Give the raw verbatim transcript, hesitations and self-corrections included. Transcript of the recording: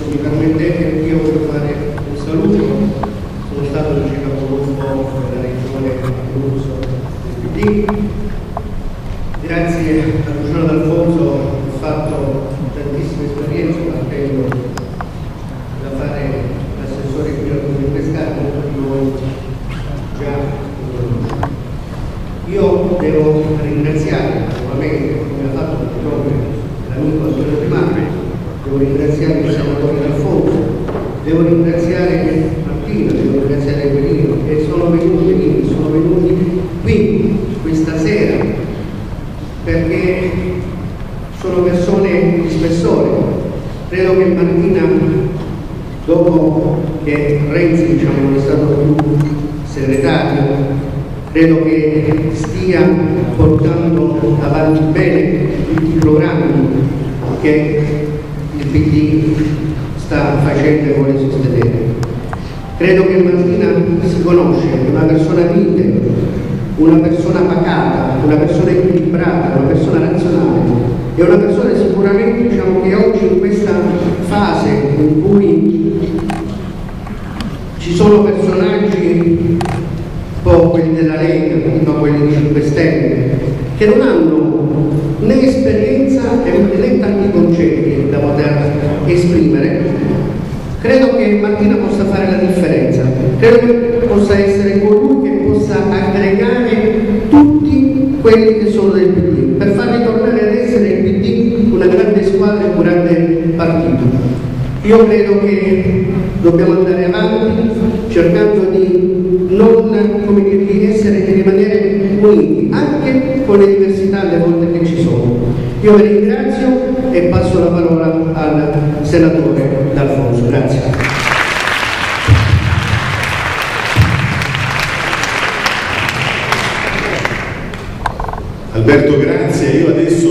mi permettete, io voglio fare un saluto. Sono stato il capogruppo della regione Abruzzo del P D. Grazie a Luciano D'Alfonso ho fatto tantissime esperienze partendo da fare l'assessore qui al Comune di Pescara, molto di voi già lo conoscono. Io devo ringraziare nuovamente, come ha fatto l'amico Antonio Di Marco, devo ringraziare il senatore D'Alfonso, devo ringraziare Martina, devo ringraziare Guerino, che sono venuti, sono venuti qui questa sera perché sono persone di spessore. Credo che Martina, dopo che Renzi diciamo, non è stato più segretario, credo che stia portando avanti bene tutti i programmi che il P D sta facendo e vuole sostenere. Credo che Martina si conosce, è una persona mite, una persona pacata, una persona equilibrata, una persona razionale, è una persona sicuramente diciamo, che oggi in questa fase in cui ci sono personaggi, un po' quelli della Lega, un po' quelli di cinque Stelle, che non hanno né esperienza né tanti concetti da poter esprimere. Credo che Martina possa fare la differenza, credo che possa essere colui che possa aggregare tutti quelli che sono del P D, per farli tornare ad essere il P D una grande squadra e un grande partito. Io credo che dobbiamo andare avanti cercando di non, come dire, di essere, di rimanere uniti, anche con le diversità alle volte che ci sono. Io vi ringrazio e passo la parola al senatore D'Alfonso. Grazie. Alberto, grazie. Io adesso